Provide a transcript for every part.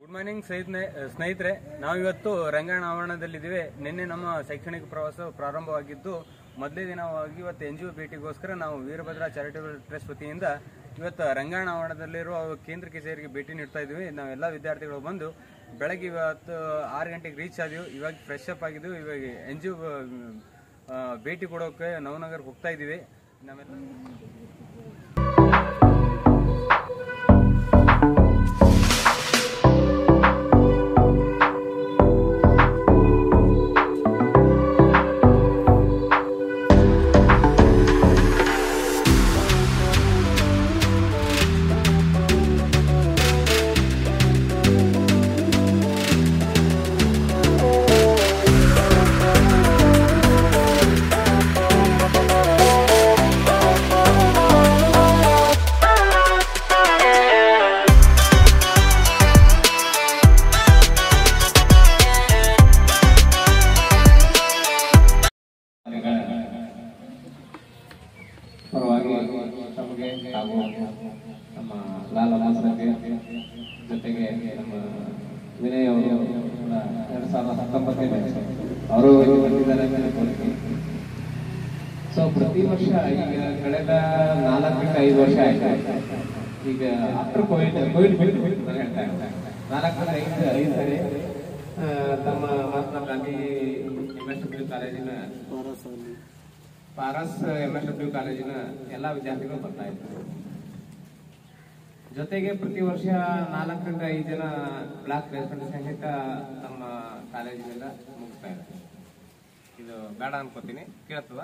Good morning ಸ್ನೇಹಿತರೆ, ನಾವಿವತ್ತು ರಂಗಾಯಣ ಆವರಣದಲ್ಲಿದ್ದೀವಿ. ನಿನ್ನೆ ನಮ್ಮ ಶೈಕ್ಷಣಿಕ ಪ್ರವಾಸ ಪ್ರಾರಂಭವಾಗಿದ್ದು ಮೊದಲೇ ದಿನವಾಗಿ ಇವತ್ತು NGO ಭೇಟಿಗೋಸ್ಕರ ನಾವು ವೀರಭದ್ರ ಚಾರಿಟೇಬಲ್ ಟ್ರಸ್ಟ್ ವತಿಯಿಂದ ಇವತ್ತು ರಂಗಾಯಣ ಆವರಣದಲ್ಲಿರುವ ಕೇಂದ್ರ ಕಚೇರಿಗೆ ಭೇಟಿ ನೀಡ್ತಾ ಇದ್ದೀವಿ. ನಾವೆಲ್ಲ ವಿದ್ಯಾರ್ಥಿಗಳು ಬಂದು ಬೆಳಗ್ಗೆ ಇವತ್ತು 6 ಗಂಟೆಗೆ ರೀಚ್ ಆದಿವಿ. ಇವಾಗ ಫ್ರೆಶ್ ಅಪ್ ಆಗಿದ್ದೀವಿ. ಇವಾಗ NGO ಭೇಟಿ ಕೊಡೋಕೆ ನವನಗರ್ಗೆ ಹೋಗ್ತಾ ಇದ್ದೀವಿ. ನಾವೆಲ್ಲ ಜೊತೆಗೆ ನಮ್ಮ ವಿನಯ್ ಅವರು 2019 ಅವರು ಬಂದಿದ್ದಾರೆ. ಸೊ ಪ್ರತಿ ವರ್ಷ ಈಗ ಕಳೆದ 4 ರಿಂದ 5 ವರ್ಷ ಆಯ್ತು. ಈಗ ಆಫ್ಟರ್ ಕೋವಿಡ್ ಬಿಟ್ಟು 4 ರಿಂದ 5 ಸರಿ ತಮ್ಮ ಮಹಾತ್ಮ ಗಾಂಧಿ MSW ಕಾಲೇಜಿನ ಪಾರಸ್ MSW ಕಾಲೇಜಿನ ಎಲ್ಲಾ ವಿದ್ಯಾರ್ಥಿಗಳು ಬರ್ತಾ ಇದ್ರು. ಜೊತೆಗೆ ಪ್ರತಿ ವರ್ಷ 4 ರಿಂದ 5 ಜನ ಬ್ಲಾಕ್ ಪ್ಲೇಸ್ಮೆಂಟ್ ಸಹಿತ ನಮ್ಮ ಕಾಲೇಜಿನಿಂದ ಮುಗಿಸ್ತಾ ಇದ್ದಾರೆ. ಇದು ಬೇಡ ಅನ್ಕೋತೀನಿ, ಕೇಳ್ತದ?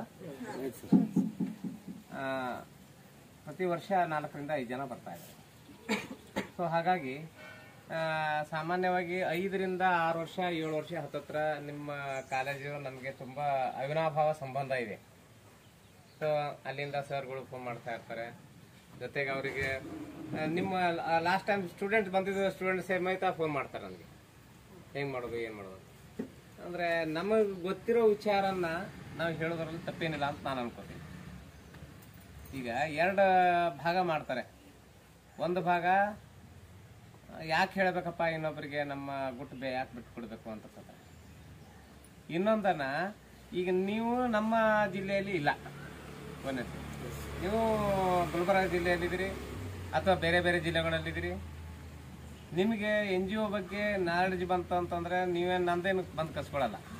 ಪ್ರತಿ ವರ್ಷ 4 ರಿಂದ 5 ಜನ ಬರ್ತಾ ಇದ್ದಾರೆ. ಸೊ ಹಾಗಾಗಿ ಸಾಮಾನ್ಯವಾಗಿ 5 ರಿಂದ 6 ವರ್ಷ 7 ವರ್ಷ ಹತ್ತತ್ರ ನಿಮ್ಮ ಕಾಲೇಜು ನಮಗೆ ತುಂಬಾ ಅವಿನಾಭಾವ ಸಂಬಂಧ ಇದೆ. ಸೊ ಅಲ್ಲಿಂದ ಸರ್ಗಳು ಫೋನ್ ಮಾಡ್ತಾ ಇರ್ತಾರೆ. ಜೊತೆಗೆ ಅವರಿಗೆ ನಿಮ್ಮ ಲಾಸ್ಟ್ ಟೈಮ್ ಸ್ಟೂಡೆಂಟ್ ಬಂದಿದ್ದು ಸ್ಟೂಡೆಂಟ್ ಸಮೇತ ಫೋನ್ ಮಾಡ್ತಾರೆ ನನಗೆ, ಹೆಂಗ್ ಮಾಡೋದು ಏನ್ ಮಾಡೋದು ಅಂದ್ರೆ ನಮಗೆ ಗೊತ್ತಿರೋ ವಿಚಾರನ್ನ ನಾವು ಹೇಳೋದ್ರಲ್ಲಿ ತಪ್ಪೇನಿಲ್ಲ ಅಂತ ನಾನು ಅನ್ಕೋತೀನಿ. ಈಗ 2 ಭಾಗ ಮಾಡ್ತಾರೆ. ಒಂದು ಭಾಗ ಯಾಕೆ ಹೇಳಬೇಕಪ್ಪ ಇನ್ನೊಬ್ಬರಿಗೆ, ನಮ್ಮ ಗುಟ್ಟು ಯಾಕೆ ಬಿಟ್ಟು ಕೊಡ್ಬೇಕು ಅಂತ. ಇನ್ನೊಂದನ್ನ ಈಗ ನೀವು ನಮ್ಮ ಜಿಲ್ಲೆಯಲ್ಲಿ ಇಲ್ಲ, ನೀವು ಗುಲ್ಬರ್ಗ ಜಿಲ್ಲೆಯಲ್ಲಿದ್ದೀರಿ ಅಥವಾ ಬೇರೆ ಬೇರೆ ಜಿಲ್ಲೆಗಳಲ್ಲಿದ್ದೀರಿ. ನಿಮಗೆ NGO ಬಗ್ಗೆ ನಾಲೆಡ್ಜ್ ಬಂತು ಅಂತಂದ್ರೆ ನೀವೇನು ನಂದೇನು ಬಂದು ಕಸ್ಕೊಳ್ಳಲ್ಲ.